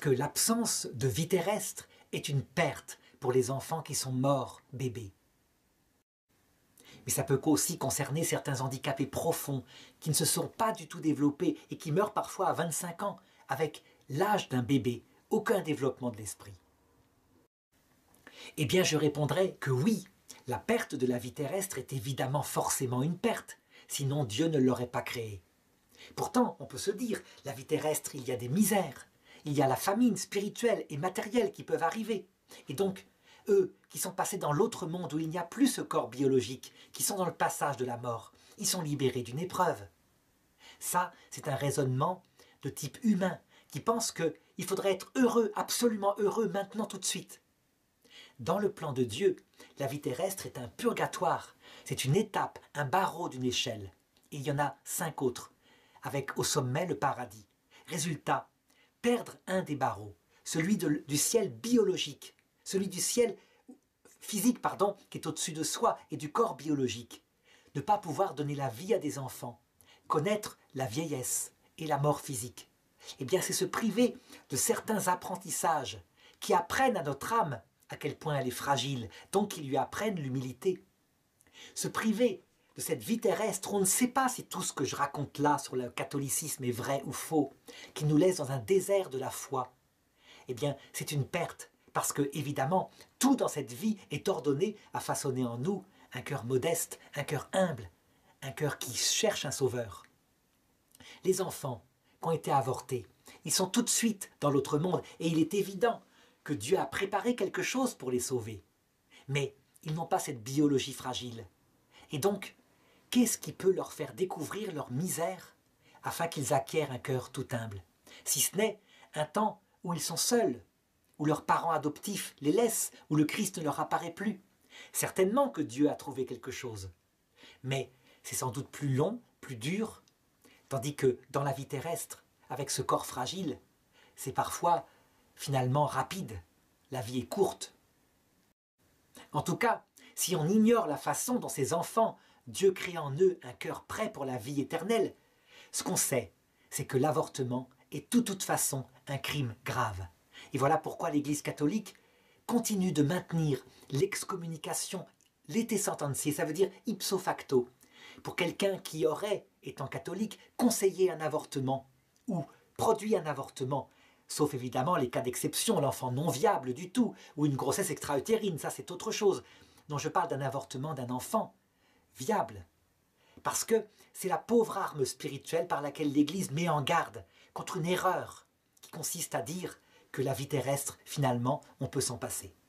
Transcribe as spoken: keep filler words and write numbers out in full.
que l'absence de vie terrestre est une perte pour les enfants qui sont morts bébés. Mais ça peut aussi concerner certains handicapés profonds qui ne se sont pas du tout développés et qui meurent parfois à vingt-cinq ans avec l'âge d'un bébé, aucun développement de l'esprit. Eh bien, je répondrai que oui, la perte de la vie terrestre est évidemment forcément une perte, sinon Dieu ne l'aurait pas créée. Pourtant, on peut se dire, la vie terrestre, il y a des misères, il y a la famine spirituelle et matérielle qui peuvent arriver. Et donc, eux qui sont passés dans l'autre monde où il n'y a plus ce corps biologique, qui sont dans le passage de la mort, ils sont libérés d'une épreuve. Ça, c'est un raisonnement de type humain qui pense qu'il faudrait être heureux, absolument heureux maintenant tout de suite. Dans le plan de Dieu, la vie terrestre est un purgatoire, c'est une étape, un barreau d'une échelle. Et il y en a cinq autres, avec au sommet le paradis. Résultat, perdre un des barreaux, celui de, du ciel biologique, celui du ciel physique, pardon, qui est au-dessus de soi, et du corps biologique. Ne pas pouvoir donner la vie à des enfants, connaître la vieillesse et la mort physique. Eh bien, c'est se priver de certains apprentissages qui apprennent à notre âme à quel point elle est fragile, donc qui lui apprennent l'humilité. Se priver de cette vie terrestre, on ne sait pas si tout ce que je raconte là sur le catholicisme est vrai ou faux, qui nous laisse dans un désert de la foi. Eh bien, c'est une perte, parce que, évidemment, tout dans cette vie est ordonné à façonner en nous un cœur modeste, un cœur humble, un cœur qui cherche un sauveur. Les enfants qui ont été avortés, ils sont tout de suite dans l'autre monde, et il est évident que Dieu a préparé quelque chose pour les sauver. Mais ils n'ont pas cette biologie fragile. Et donc, qu'est-ce qui peut leur faire découvrir leur misère afin qu'ils acquièrent un cœur tout humble? Si ce n'est un temps où ils sont seuls, où leurs parents adoptifs les laissent, où le Christ ne leur apparaît plus. Certainement que Dieu a trouvé quelque chose. Mais c'est sans doute plus long, plus dur, tandis que dans la vie terrestre, avec ce corps fragile, c'est parfois finalement rapide. La vie est courte. En tout cas, si on ignore la façon dont ces enfants, Dieu crée en eux un cœur prêt pour la vie éternelle, ce qu'on sait, c'est que l'avortement est de toute façon un crime grave. Et voilà pourquoi l'Église catholique continue de maintenir l'excommunication lete sententia, ça veut dire ipso facto, pour quelqu'un qui aurait, étant catholique, conseillé un avortement ou produit un avortement, sauf évidemment les cas d'exception, l'enfant non viable du tout, ou une grossesse extra-utérine, ça c'est autre chose. Non, je parle d'un avortement d'un enfant viable. Parce que c'est la pauvre arme spirituelle par laquelle l'Église met en garde contre une erreur qui consiste à dire que la vie terrestre, finalement, on peut s'en passer.